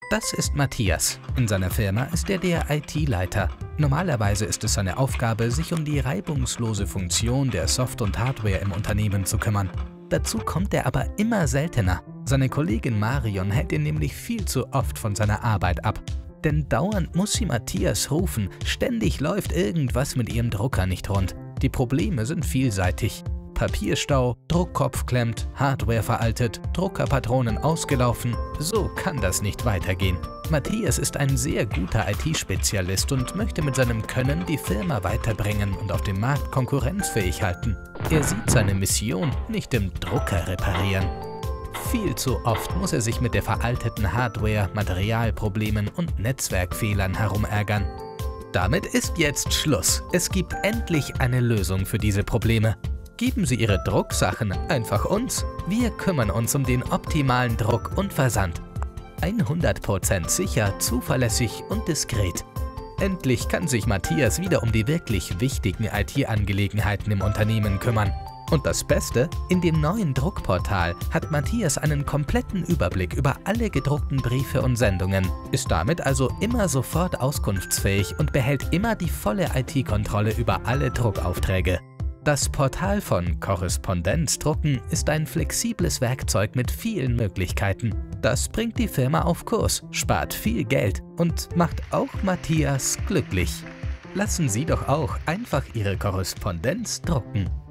Das ist Matthias. In seiner Firma ist er der IT-Leiter. Normalerweise ist es seine Aufgabe, sich um die reibungslose Funktion der Soft- und Hardware im Unternehmen zu kümmern. Dazu kommt er aber immer seltener. Seine Kollegin Marion hält ihn nämlich viel zu oft von seiner Arbeit ab. Denn dauernd muss sie Matthias rufen, ständig läuft irgendwas mit ihrem Drucker nicht rund. Die Probleme sind vielseitig. Papierstau, Druckkopf klemmt, Hardware veraltet, Druckerpatronen ausgelaufen. So kann das nicht weitergehen. Matthias ist ein sehr guter IT-Spezialist und möchte mit seinem Können die Firma weiterbringen und auf dem Markt konkurrenzfähig halten. Er sieht seine Mission nicht im Drucker reparieren. Viel zu oft muss er sich mit der veralteten Hardware, Materialproblemen und Netzwerkfehlern herumärgern. Damit ist jetzt Schluss. Es gibt endlich eine Lösung für diese Probleme. Geben Sie Ihre Drucksachen einfach uns. Wir kümmern uns um den optimalen Druck und Versand. 100% sicher, zuverlässig und diskret. Endlich kann sich Matthias wieder um die wirklich wichtigen IT-Angelegenheiten im Unternehmen kümmern. Und das Beste, in dem neuen Druckportal hat Matthias einen kompletten Überblick über alle gedruckten Briefe und Sendungen, ist damit also immer sofort auskunftsfähig und behält immer die volle IT-Kontrolle über alle Druckaufträge. Das Portal von Korrespondenzdrucken ist ein flexibles Werkzeug mit vielen Möglichkeiten. Das bringt die Firma auf Kurs, spart viel Geld und macht auch Matthias glücklich. Lassen Sie doch auch einfach Ihre Korrespondenz drucken.